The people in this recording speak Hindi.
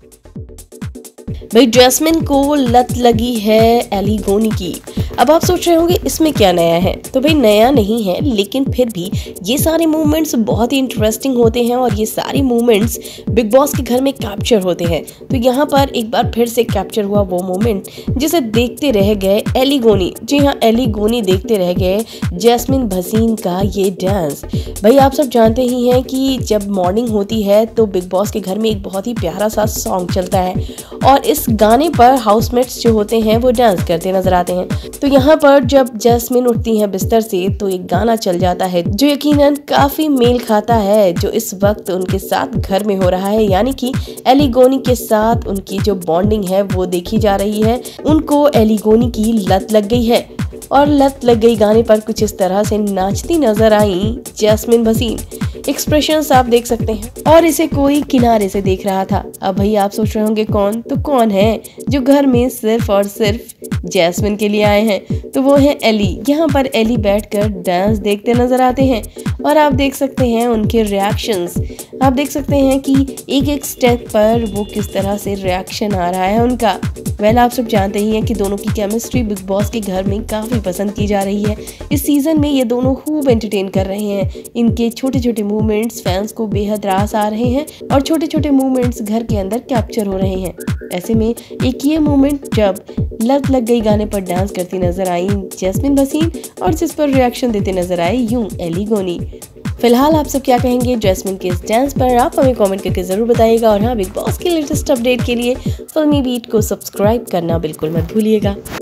भाई जैस्मिन को लत लगी है एली गोनी की। अब आप सोच रहे होंगे इसमें क्या नया है, तो भाई नया नहीं है, लेकिन फिर भी ये सारे मूवमेंट्स बहुत ही इंटरेस्टिंग होते हैं और ये सारे मूवमेंट्स बिग बॉस के घर में कैप्चर होते हैं। तो यहाँ पर एक बार फिर से कैप्चर हुआ वो मोमेंट जिसे देखते रह गए एली गोनी। जी हाँ, एली गोनी देखते रह गए जैस्मिन भसीन का ये डांस। भाई आप सब जानते ही हैं कि जब मॉर्निंग होती है तो बिग बॉस के घर में एक बहुत ही प्यारा सा सॉन्ग चलता है और इस गाने पर हाउसमेट्स जो होते हैं वो डांस करते नजर आते हैं। तो यहाँ पर जब जैस्मिन उठती हैं बिस्तर से तो एक गाना चल जाता है जो यकीनन काफी मेल खाता है जो इस वक्त उनके साथ घर में हो रहा है, यानी कि एली गोनी के साथ उनकी जो बॉन्डिंग है वो देखी जा रही है। उनको एली गोनी की लत लग गई है और लत लग गई गाने पर कुछ इस तरह से नाचती नजर आई जैस्मिन भसीन। एक्सप्रेशंस आप देख सकते हैं और इसे कोई किनारे से देख रहा था। अब भाई आप सोच रहे होंगे कौन, तो कौन है जो घर में सिर्फ और सिर्फ जैस्मिन के लिए आए हैं, तो वो है एली। यहाँ पर एली बैठकर डांस देखते नजर आते हैं और आप देख सकते हैं उनके रिएक्शंस। आप देख सकते हैं कि एक एक स्टेप पर वो किस तरह से रिएक्शन आ रहा है उनका। वेल आप सब जानते ही हैं कि दोनों की केमिस्ट्री बिग बॉस के घर में काफी पसंद की जा रही है। इस सीजन में ये दोनों खूब एंटरटेन कर रहे हैं। इनके छोटे छोटे मूवमेंट्स फैंस को बेहद रास आ रहे हैं और छोटे छोटे मूवमेंट्स घर के अंदर कैप्चर हो रहे हैं। ऐसे में एक ये मूवमेंट जब लत लग गई गाने पर डांस करती नजर आई जैस्मिन भसीन और जिस पर रिएक्शन देते नजर आए यूं एली गोनी। फिलहाल आप सब क्या कहेंगे जैस्मिन के इस डांस पर, आप हमें कमेंट करके जरूर बताइएगा। और हाँ, बिग बॉस के लेटेस्ट अपडेट के लिए फिल्मी बीट को सब्सक्राइब करना बिल्कुल मत भूलिएगा।